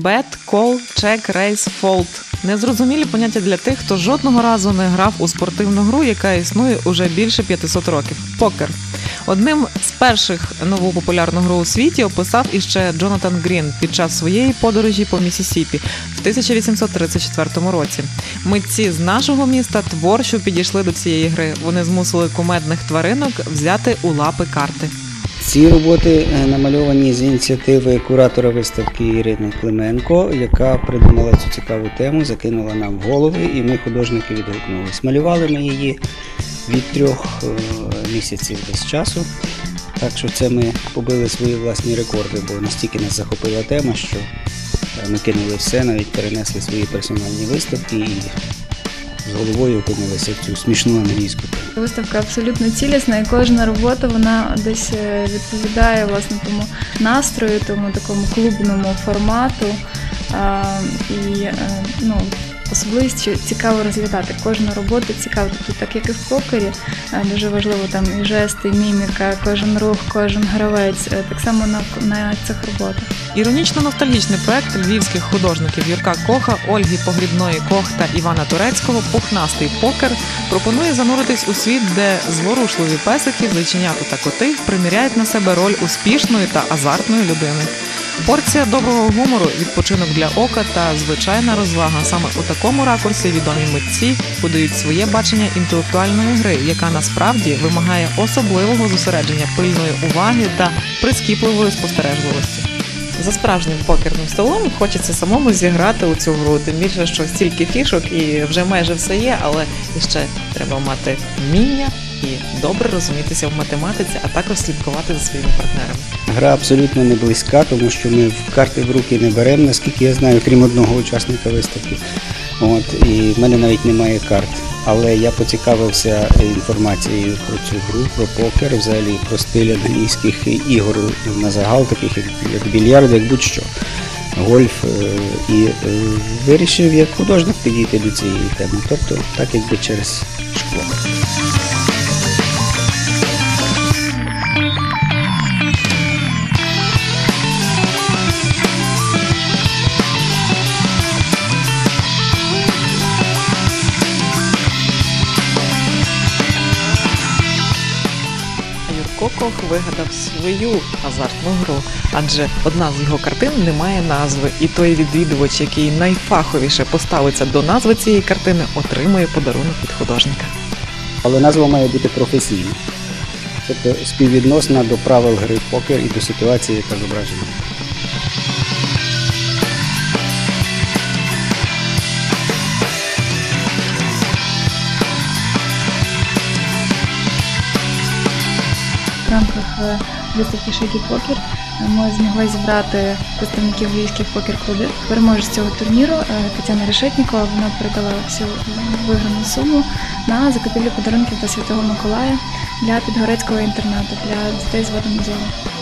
Bet, Call, Check, Raise, Fold. Незрозумілі поняття для тих, хто жодного разу не грав у спортивну гру, яка існує уже більше 500 років – покер. Одним з перших нову популярну гру у світі описав іще Джонатан Грін під час своєї подорожі по Міссісіпі в 1834 році. Митці з нашого міста творчо підійшли до цієї гри. Вони змусили кумедних тваринок взяти у лапи карти. Ці роботи намальовані з ініціативи куратора виставки Ірини Клименко, яка придумала цю цікаву тему, закинула нам в голови, і ми, художники, відгукнулись. Малювали ми її від 3 місяців десь часу, так що це ми побили свої власні рекорди, бо настільки нас захопила тема, що ми кинули все, навіть перенесли свої персональні виставки і з головою опинилися в цю смішну англійську тему. Виставка абсолютно цілісна, і кожна робота, вона десь відповідає, власне, тому настрою, тому такому клубному формату. Особливість, що цікаво розглядати. Кожна робота цікава. Тут, так як і в покері, дуже важливо там і жести, і міміка, кожен рух, кожен гравець. Так само на цих роботах. Іронічно-ностальгічний проект львівських художників Юрка Коха, Ольги Погрібної-Кох та Івана Турецького «Пухнастий покер» пропонує зануритись у світ, де зворушливі песики, зайченята та коти приміряють на себе роль успішної та азартної людини. Порція доброго гумору, відпочинок для ока та звичайна розвага. Саме у такому ракурсі відомі митці подають своє бачення інтелектуальної гри, яка насправді вимагає особливого зосередження, пильної уваги та прискіпливої спостережливості. За справжнім покерним столом хочеться самому зіграти у цю гру, тим більше, що стільки фішок і вже майже все є, але ще треба мати вміння і добре розумітися в математиці, а також слідкувати за своїми партнерами. Гра абсолютно не близька, тому що ми карти в руки не беремо, наскільки я знаю, крім одного учасника виставки. І в мене навіть немає карт. Але я поцікавився інформацією про цю гру, про покер, взагалі про стиль англійських ігор на загал, таких як більярд, як будь-що, гольф. І вирішив як художник підійти до цієї теми, тобто так якби через шкло. Кох вигадав свою азартну гру, адже одна з його картин не має назви, і той відвідувач, який найфаховіше поставиться до назви цієї картини, отримує подарунок від художника. Але назва має бути професійна, тобто співвідносна до правил гри в покер і до ситуації, яка зображена. В рамках виставки «Шейкі Покер» ми змогли зібрати представників львівських покер-клубів. Переможець цього турніру Тетяна Решетнікова, вона передала всю виграну суму на закупівлю подарунків до Святого Миколая для Підгорецького інтернату, для дітей з вадами зору.